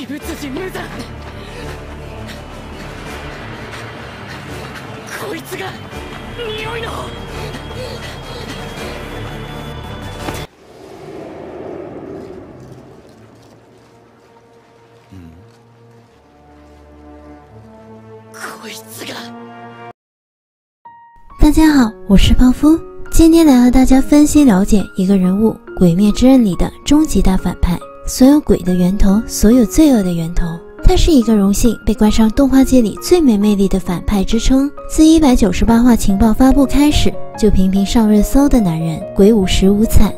鬼物人無惨。こいつが匂いの。こいつが。 大家好，我是泡芙，今天来和大家分析了解一个人物《鬼灭之刃》里的终极大反派，所有鬼的源头，所有罪恶的源头。他是一个荣幸被冠上动画界里最没魅力的反派之称。自198话情报发布开始，就频频上热搜的男人——鬼武石无惨。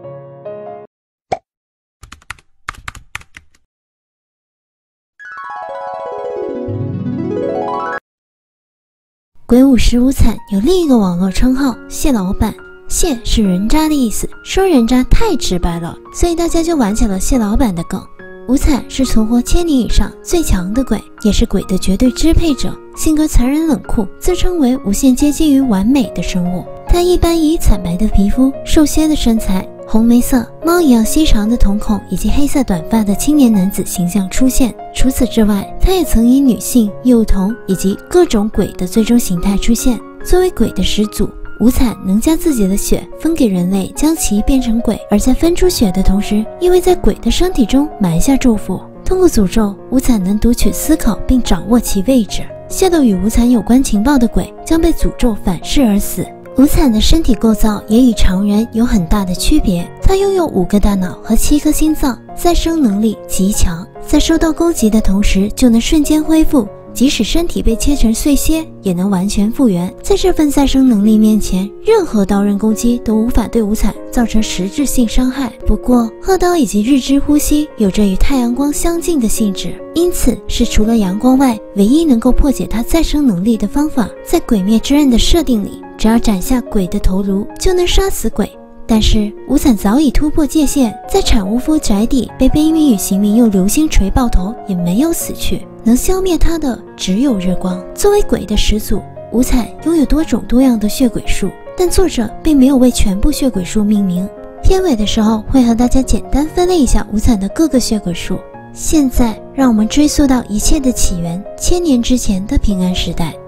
鬼武石无惨有另一个网络称号蟹老板，蟹是人渣的意思，说人渣太直白了，所以大家就玩起了蟹老板的梗。无惨是存活1000年以上最强的鬼，也是鬼的绝对支配者，性格残忍冷酷，自称为无限接近于完美的生物。他一般以惨白的皮肤、瘦削的身材、红眉色、猫一样细长的瞳孔以及黑色短发的青年男子形象出现。除此之外，他也曾以女性、幼童以及各种鬼的最终形态出现。作为鬼的始祖，无惨能将自己的血分给人类，将其变成鬼，而在分出血的同时，亦会在鬼的身体中埋下咒符。通过诅咒，无惨能读取思考并掌握其位置。泄露与无惨有关情报的鬼将被诅咒反噬而死。无惨的身体构造也与常人有很大的区别，他拥有5个大脑和7颗心脏，再生能力极强，在受到攻击的同时就能瞬间恢复，即使身体被切成碎屑也能完全复原。在这份再生能力面前，任何刀刃攻击都无法对无惨造成实质性伤害。不过鹤刀以及日之呼吸有着与太阳光相近的性质，因此是除了阳光外唯一能够破解它再生能力的方法。在鬼灭之刃的设定里，只要斩下鬼的头颅就能杀死鬼，但是无惨早已突破界限，在产屋夫宅邸被卑弥与刑民用流星锤爆头也没有死去，能消灭他的只有日光。作为鬼的始祖，无惨拥有多种多样的血鬼术，但作者并没有为全部血鬼术命名。片尾的时候会和大家简单分类一下无惨的各个血鬼术。现在让我们追溯到一切的起源，1000年之前的平安时代。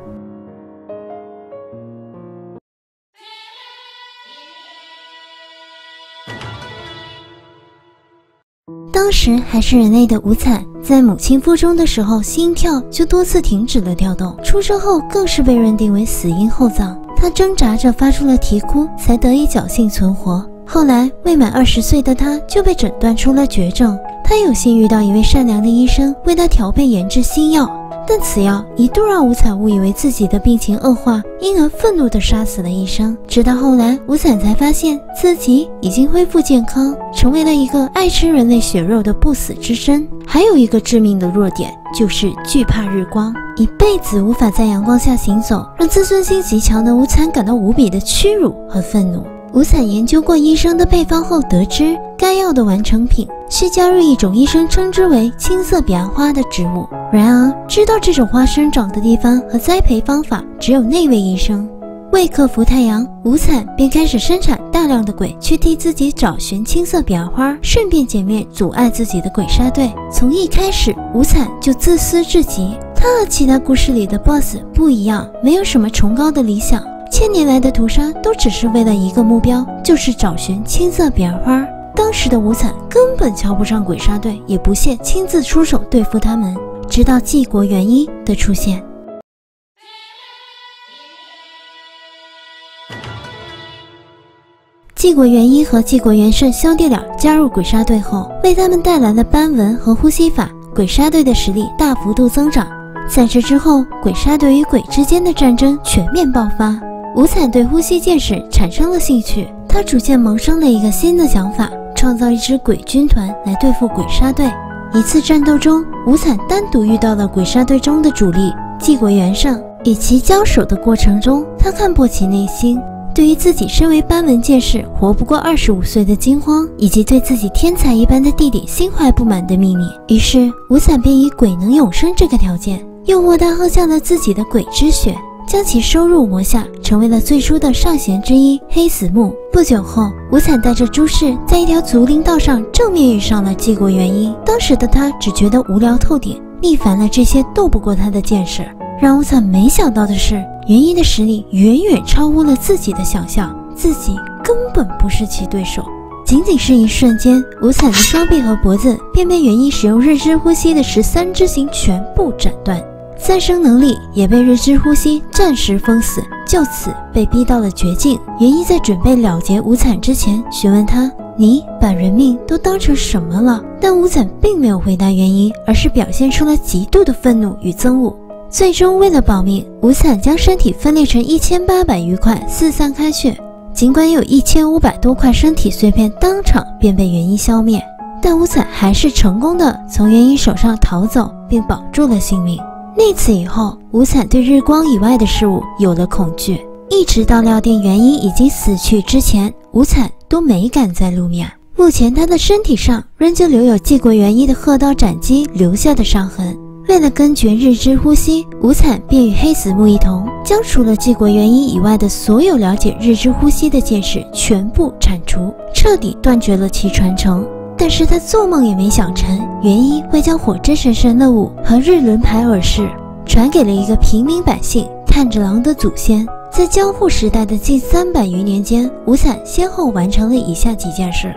当时还是人类的无惨，在母亲腹中的时候，心跳就多次停止了跳动，出生后更是被认定为死因后葬。他挣扎着发出了啼哭，才得以侥幸存活。后来未满20岁的他就被诊断出了绝症，他有幸遇到一位善良的医生，为他调配研制新药，但此药一度让无惨误以为自己的病情恶化，因而愤怒地杀死了医生。直到后来，无惨才发现自己已经恢复健康，成为了一个爱吃人类血肉的不死之身。还有一个致命的弱点，就是惧怕日光，一辈子无法在阳光下行走，让自尊心极强的无惨感到无比的屈辱和愤怒。无惨研究过医生的配方后得知，该药的完成品是加入一种医生称之为青色彼岸花的植物。然而知道这种花生长的地方和栽培方法只有那位医生。为克服太阳，无惨便开始生产大量的鬼去替自己找寻青色彼岸花，顺便歼灭阻碍自己的鬼杀队。从一开始，无惨就自私至极，他和其他故事里的 BOSS 不一样，没有什么崇高的理想，1000年来的屠杀都只是为了一个目标，就是找寻青色彼岸花。当时的无惨根本瞧不上鬼杀队，也不屑亲自出手对付他们。直到纪国元一的出现，纪国元一和纪国元胜兄弟俩加入鬼杀队后，为他们带来了斑纹和呼吸法，鬼杀队的实力大幅度增长。在这之后，鬼杀队与鬼之间的战争全面爆发。无惨对呼吸剑士产生了兴趣，他逐渐萌生了一个新的想法，创造一支鬼军团来对付鬼杀队。一次战斗中，无惨单独遇到了鬼杀队中的主力纪国元胜，与其交手的过程中，他看破其内心，对于自己身为斑纹剑士活不过25岁的惊慌，以及对自己天才一般的弟弟心怀不满的秘密。于是无惨便以鬼能永生这个条件诱惑他喝下了自己的鬼之血。 将其收入魔下，成为了最初的上弦之一黑死木。不久后，无惨带着朱氏在一条竹林道上正面遇上了纪国元一。当时的他只觉得无聊透顶，腻烦了这些斗不过他的剑士。让无惨没想到的是，元一的实力远远超乎了自己的想象，自己根本不是其对手。仅仅是一瞬间，无惨的双臂和脖子便被元一使用日之呼吸的13之形全部斩断，再生能力也被日之呼吸暂时封死，就此被逼到了绝境。元一在准备了结无惨之前，询问他：“你把人命都当成什么了？”但无惨并没有回答元一，而是表现出了极度的愤怒与憎恶。最终为了保命，无惨将身体分裂成1800余块，四散开去。尽管有1500多块身体碎片当场便被元一消灭，但无惨还是成功的从元一手上逃走，并保住了性命。那次以后，无惨对日光以外的事物有了恐惧，一直到料定元一已经死去之前，无惨都没敢再露面。目前他的身体上仍旧留有纪国元一的鹤刀斩击留下的伤痕。为了根绝日之呼吸，无惨便与黑死木一同，将除了纪国元一以外的所有了解日之呼吸的剑士全部铲除，彻底断绝了其传承。但是他做梦也没想成，元一会将火之神圣乐舞和日轮牌耳式传给了一个平民百姓炭治郎的祖先。在江户时代的近300余年间，无惨先后完成了以下几件事。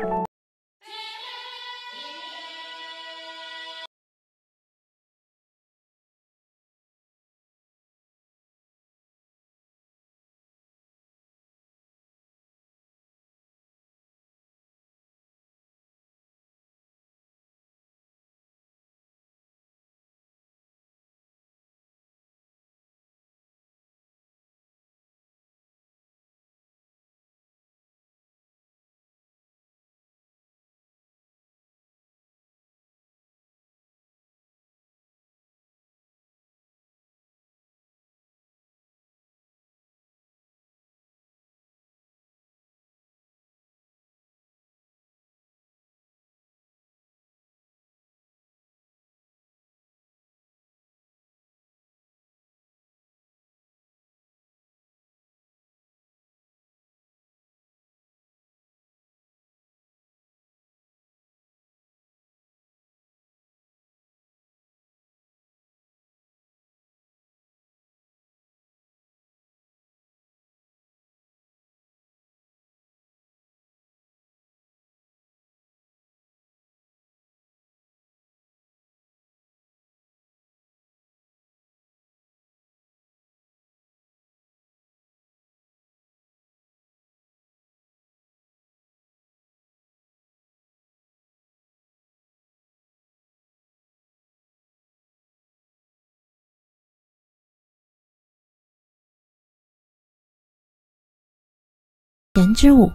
神之舞。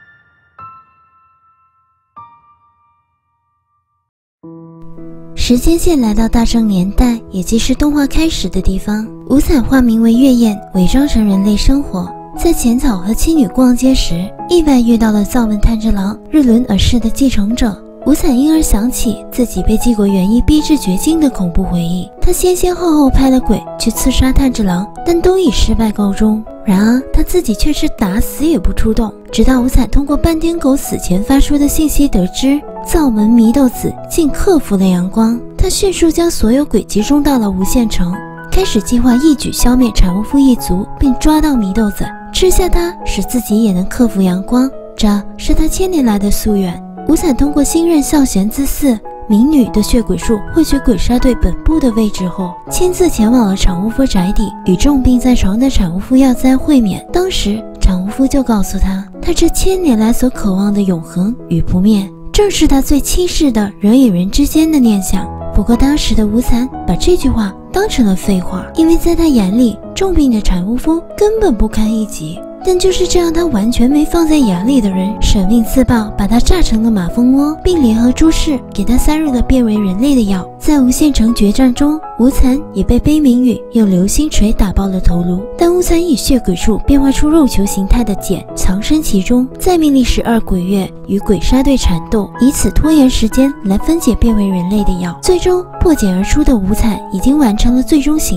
时间线来到大正年代，也即是动画开始的地方。无惨化名为月燕，伪装成人类生活。在浅草和妻女逛街时，意外遇到了藏文炭治郎日轮耳氏的继承者。无惨因而想起自己被纪国元一逼至绝境的恐怖回忆，他先后派了鬼去刺杀炭治郎，但都以失败告终。然而他自己却是打死也不出动，直到无惨通过斑点狗死前发出的信息得知灶门祢豆子竟克服了阳光，他迅速将所有鬼集中到了无限城，开始计划一举消灭产屋夫一族，并抓到祢豆子，吃下它，使自己也能克服阳光。这是他1000年来的夙愿。无惨通过新任孝贤之嗣民女的血鬼术汇取鬼杀队本部的位置后，亲自前往了产屋夫宅邸，与重病在床的产屋夫耀哉会面。当时产屋夫就告诉他，他这1000年来所渴望的永恒与不灭，正是他最轻视的人与人之间的念想。不过当时的无惨把这句话当成了废话，因为在他眼里，重病的产屋夫根本不堪一击。但就是这样他完全没放在眼里的人，舍命自爆，把他炸成了马蜂窝，并联合朱氏给他塞入了变为人类的药。在无限城决战中，无惨也被悲鸣雨用流星锤打爆了头颅，但无惨以血鬼术变化出肉球形态的茧藏身其中，再命令12鬼月与鬼杀队缠斗，以此拖延时间来分解变为人类的药。最终破茧而出的无惨已经完成了最终形态，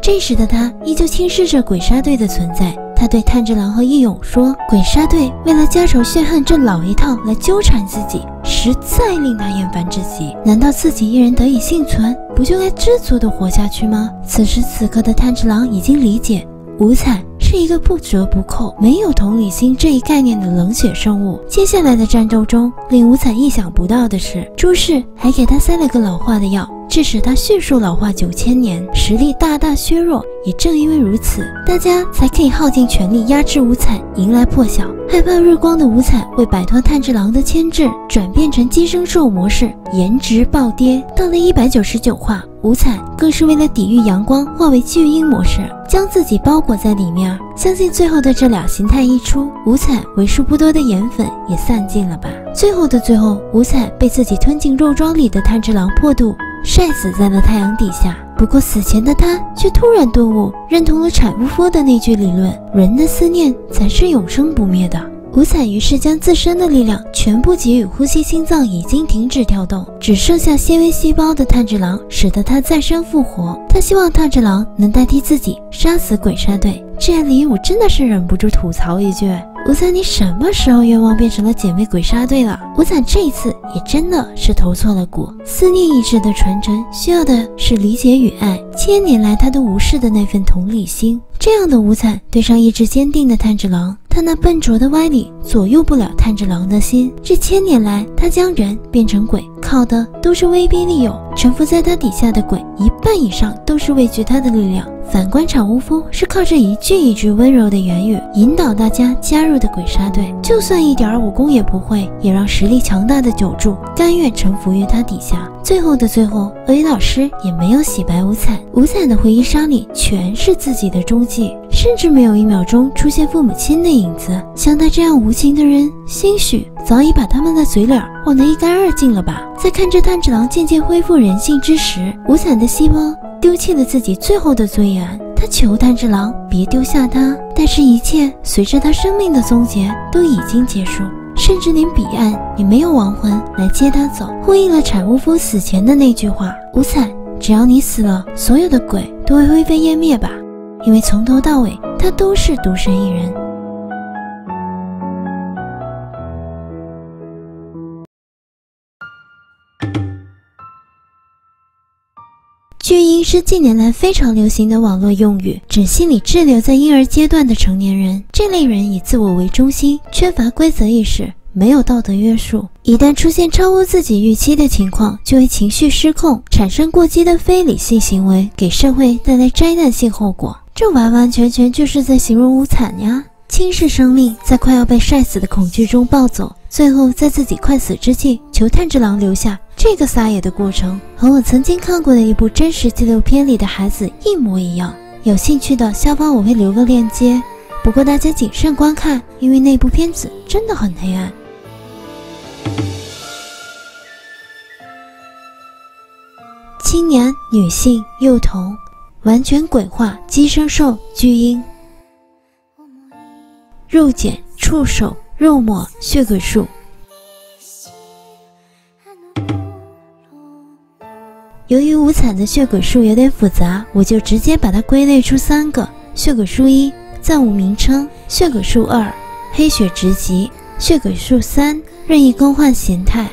这时的他依旧轻视着鬼杀队的存在。他对炭治郎和义勇说，鬼杀队为了家仇血恨这老一套来纠缠自己，实在令他厌烦至极。难道自己一人得以幸存，不就该知足地活下去吗？此时此刻的炭治郎已经理解，无惨是一个不折不扣、没有同理心这一概念的冷血生物。接下来的战斗中，令无惨意想不到的是，朱氏还给他塞了个老化的药，致使他迅速老化9000年，实力大大削弱。也正因为如此，大家才可以耗尽全力压制无惨，迎来破晓。害怕日光的无惨为摆脱炭治郎的牵制，转变成寄生兽模式，颜值暴跌。到了199话，无惨更是为了抵御阳光，化为巨婴模式，将自己包裹在里面。相信最后的这俩形态一出，无惨为数不多的颜粉也散尽了吧。最后的最后，无惨被自己吞进肉庄里的炭治郎破肚，晒死在了太阳底下。不过死前的他却突然顿悟，认同了产巫夫的那句理论，人的思念才是永生不灭的。无惨于是将自身的力量全部给予呼吸心脏已经停止跳动，只剩下纤维细胞的炭治郎，使得他再生复活。他希望炭治郎能代替自己杀死鬼杀队。这里我真的是忍不住吐槽一句，无惨你什么时候愿望变成了姐妹鬼杀队了？无惨这一次也真的是投错了股。思念意志的传承需要的是理解与爱，1000年来他都无视的那份同理心。这样的无惨对上意志坚定的炭治郎，他那笨拙的歪理左右不了炭治郎的心。这1000年来，他将人变成鬼，靠的都是威逼利诱。臣服在他底下的鬼，一半以上都是畏惧他的力量。反观产巫夫，是靠着一句一句温柔的言语引导大家加入的鬼杀队，就算一点武功也不会，也让实力强大的九柱甘愿臣服于他底下。最后的最后，鳄鱼老师也没有洗白无惨，无惨的回忆杀里全是自己的踪迹，甚至没有1秒钟出现父母亲的影子。像他这样无情的人，兴许早已把他们的嘴脸忘得一干二净了吧。在看着炭治郎渐渐恢复人性之时，无惨的细胞丢弃了自己最后的尊严。他求炭治郎别丢下他，但是一切随着他生命的终结都已经结束，甚至连彼岸也没有亡魂来接他走，呼应了产巫夫死前的那句话：无惨，只要你死了，所有的鬼都会灰飞烟灭吧。因为从头到尾他都是独身一人。巨婴是近年来非常流行的网络用语，指心理滞留在婴儿阶段的成年人。这类人以自我为中心，缺乏规则意识，没有道德约束，一旦出现超乎自己预期的情况，就会情绪失控，产生过激的非理性行为，给社会带来灾难性后果。这完完全全就是在形容无惨呀！轻视生命，在快要被晒死的恐惧中暴走，最后在自己快死之际求炭治郎留下。这个撒野的过程和我曾经看过的一部真实纪录片里的孩子一模一样。有兴趣的下方我会留个链接，不过大家谨慎观看，因为那部片子真的很黑暗。青年、女性、幼童，完全鬼化寄生兽巨婴，肉茧、触手、肉末、血鬼术。由于无惨的血鬼术有点复杂，我就直接把它归类出3个：血鬼术1，暂无名称；血鬼术2，黑血直击；血鬼术3，任意更换形态。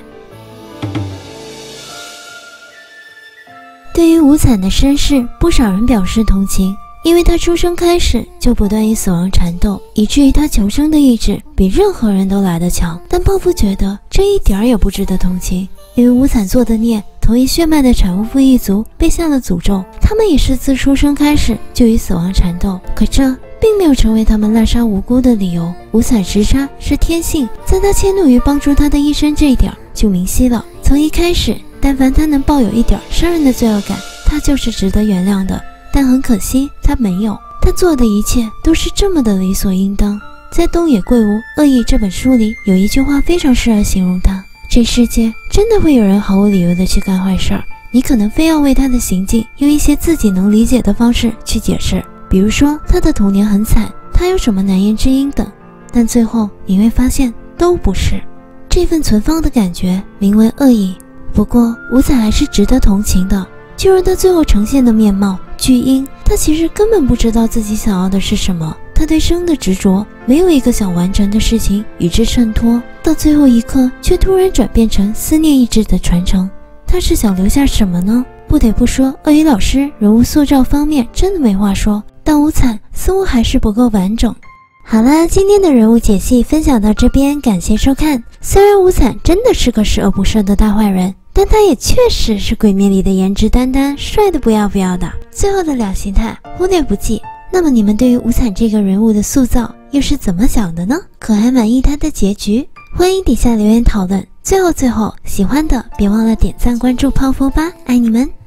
对于无惨的身世，不少人表示同情，因为他出生开始就不断与死亡缠斗，以至于他求生的意志比任何人都来得强。但泡芙觉得这一点也不值得同情，因为无惨做的孽，同一血脉的产巫夫一族被下了诅咒，他们也是自出生开始就与死亡缠斗，可这并没有成为他们滥杀无辜的理由。无惨直杀是天性，在他迁怒于帮助他的医生这一点就明晰了。从一开始，但凡他能抱有一点杀人的罪恶感，他就是值得原谅的。但很可惜，他没有，他做的一切都是这么的理所应当。在东野圭吾恶意这本书里，有一句话非常适合形容他：这世界真的会有人毫无理由的去干坏事儿，你可能非要为他的行径用一些自己能理解的方式去解释，比如说他的童年很惨，他有什么难言之隐等，但最后你会发现都不是。这份存放的感觉名为恶意。不过无惨还是值得同情的，就如他最后呈现的面貌，巨婴他其实根本不知道自己想要的是什么。他对生的执着，没有一个想完成的事情与之衬托，到最后一刻却突然转变成思念意志的传承。他是想留下什么呢？不得不说，鳄鱼老师人物塑造方面真的没话说，但无惨似乎还是不够完整。好啦，今天的人物解析分享到这边，感谢收看。虽然无惨真的是个十恶不赦的大坏人，但他也确实是鬼灭里的颜值担当，帅的不要不要的。最后的两形态忽略不计。那么你们对于无惨这个人物的塑造又是怎么想的呢？可还满意他的结局？欢迎底下留言讨论。最后，喜欢的别忘了点赞、关注泡芙吧，爱你们！